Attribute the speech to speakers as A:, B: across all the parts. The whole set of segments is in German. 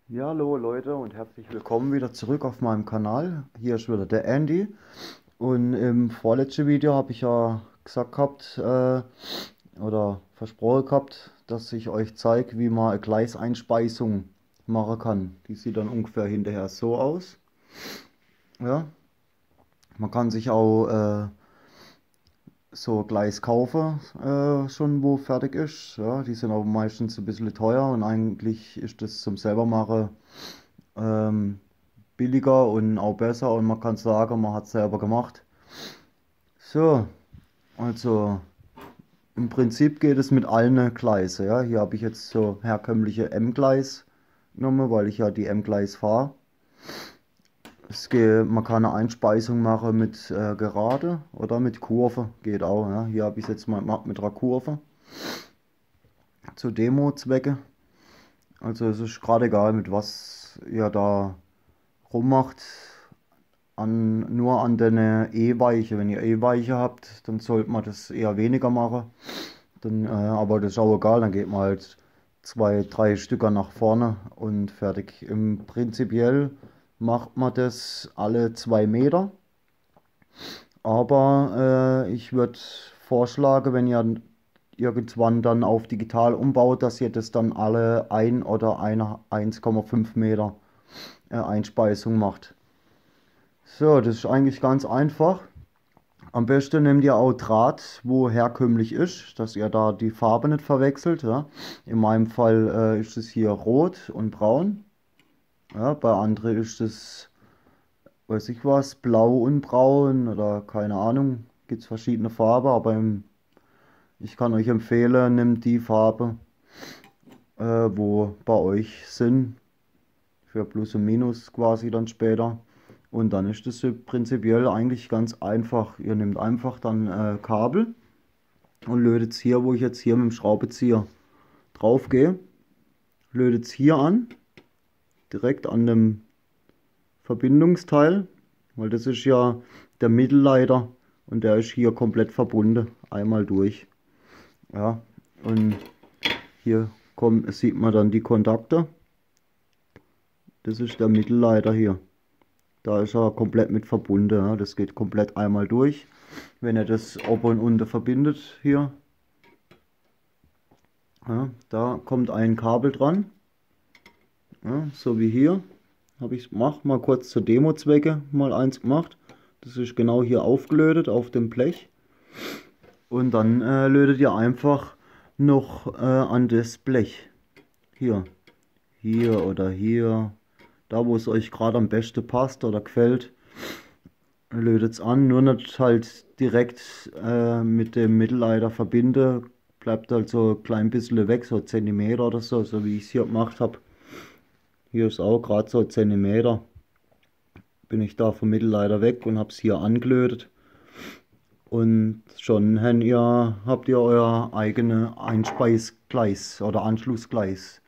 A: Ja, hallo Leute und herzlich willkommen wieder zurück auf meinem Kanal. Hier ist wieder der Andy und im vorletzten Video habe ich ja gesagt gehabt oder versprochen gehabt, dass ich euch zeige, wie man eine Gleiseinspeisung machen kann. Die sieht dann ungefähr hinterher so aus. Ja, man kann sich auch so Gleis kaufen, schon wo fertig ist. Ja, die sind aber meistens ein bisschen teuer und eigentlich ist das zum selber machen ähm, billiger und auch besser und man kann sagen, man hat es selber gemacht. So, also im Prinzip geht es mit allen Gleise. Ja. Hier habe ich jetzt so herkömmliche M-Gleis genommen, weil ich ja die M-Gleis fahre. Man kann eine Einspeisung machen mit Gerade oder mit Kurve, geht auch. Ja. Hier habe ich es jetzt mal gemacht mit einer Kurve zu Demo-Zwecke. Also es ist gerade egal, mit was ihr da rummacht. Nur an den E-Weiche. Wenn ihr E-Weiche habt, dann sollte man das eher weniger machen. Aber das ist auch egal, dann geht man halt zwei, drei Stücker nach vorne und fertig. Im Prinzipiell macht man das alle 2 Meter. Aber ich würde vorschlagen, wenn ihr irgendwann dann auf digital umbaut, dass ihr das dann alle 1,5 Meter Einspeisung macht. So, das ist eigentlich ganz einfach. Am besten nehmt ihr auch Draht, wo herkömmlich ist, dass ihr da die Farbe nicht verwechselt. Ja. In meinem Fall ist es hier rot und braun. Ja, bei anderen ist es, weiß ich was, blau und braun oder keine Ahnung. Gibt es verschiedene Farben, aber ich kann euch empfehlen, nehmt die Farbe, wo bei euch sind. Für Plus und Minus quasi dann später. Und dann ist das prinzipiell eigentlich ganz einfach. Ihr nehmt einfach dann Kabel und lötet es hier, wo ich jetzt hier mit dem Schraubenzieher drauf gehe, lötet es hier an, direkt an dem Verbindungsteil, weil das ist ja der Mittelleiter und der ist hier komplett verbunden, einmal durch. Ja, und hier sieht man dann die Kontakte. Das ist der Mittelleiter hier. Da ist er komplett mit verbunden. Ja. Das geht komplett einmal durch. Wenn ihr das oben und unten verbindet hier, ja, da kommt ein Kabel dran. Ja, so wie hier. Habe ich gemacht, mal kurz zur Demo-Zwecke mal eins gemacht. Das ist genau hier aufgelötet auf dem Blech. Und dann lötet ihr einfach noch an das Blech. Hier oder hier. Da wo es euch gerade am besten passt oder gefällt. Lötet es an, nur nicht halt direkt mit dem Mittelleiter verbinde. Bleibt halt so ein klein bisschen weg, so Zentimeter oder so, so wie ich es hier gemacht habe. Hier ist auch gerade so Zentimeter. Bin ich da vom Mittelleiter weg und habe es hier angelötet. Und schon habt ihr euer eigenes Einspeisgleis oder Anschlussgleis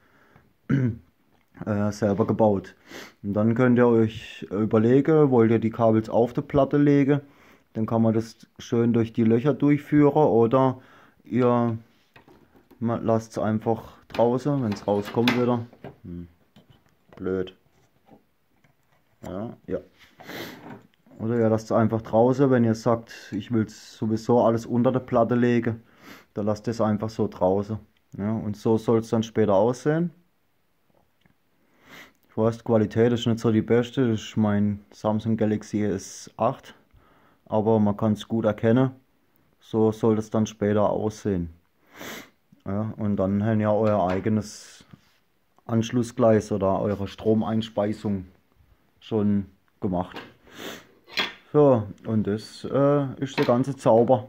A: selber gebaut. Und dann könnt ihr euch überlegen, wollt ihr die Kabels auf der Platte legen, dann kann man das schön durch die Löcher durchführen oder ihr lasst es einfach draußen, wenn es rauskommt wieder. Blöd. Ja. Oder ihr lasst es einfach draußen, wenn ihr sagt, ich will sowieso alles unter der Platte legen, dann lasst es einfach so draußen. Ja, und so soll es dann später aussehen. Ich weiß, die Qualität ist nicht so die beste, das ist mein Samsung Galaxy S8, aber man kann es gut erkennen. So soll es dann später aussehen. Ja, und dann habt ihr euer eigenes Anschlussgleis oder eure Stromeinspeisung schon gemacht. So, und das ist der ganze Zauber.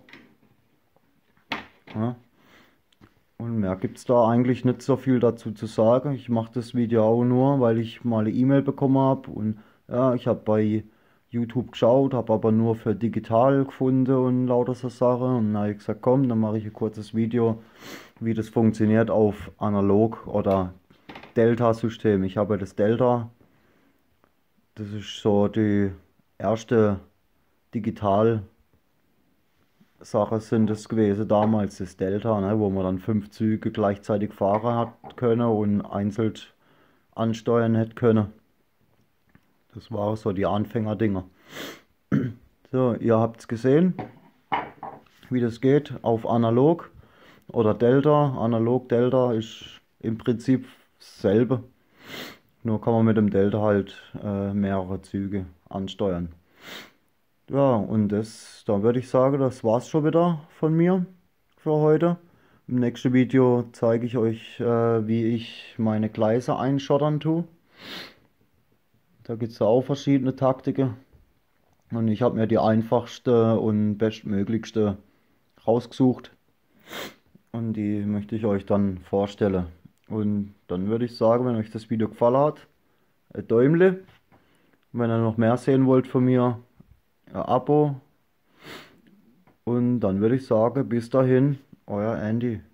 A: Ja. Und mehr gibt es da eigentlich nicht so viel dazu zu sagen. Ich mache das Video auch nur, weil ich mal eine E-Mail bekommen habe. Und ja, ich habe bei YouTube geschaut, habe aber nur für digital gefunden und lauter so Sachen. Und dann habe ich gesagt, komm, dann mache ich ein kurzes Video, wie das funktioniert auf analog oder Delta-System. Ich habe das Delta, das ist so die erste Digital- Sache sind es gewesen damals, das Delta, ne, wo man dann 5 Züge gleichzeitig fahren hat können und einzeln ansteuern hätte können. Das war so die Anfängerdinger. So, ihr habt es gesehen, wie das geht auf Analog oder Delta. Analog, Delta ist im Prinzip dasselbe. Nur kann man mit dem Delta halt mehrere Züge ansteuern. Ja, und da würde ich sagen, das war's schon wieder von mir für heute. Im nächsten Video zeige ich euch, wie ich meine Gleise einschottern tue. Da gibt es auch verschiedene Taktiken. Und ich habe mir die einfachste und bestmöglichste rausgesucht. Und die möchte ich euch dann vorstellen. Und dann würde ich sagen, wenn euch das Video gefallen hat, ein Däumle. Wenn ihr noch mehr sehen wollt von mir, ein Abo. Und dann würde ich sagen, bis dahin, euer Andy.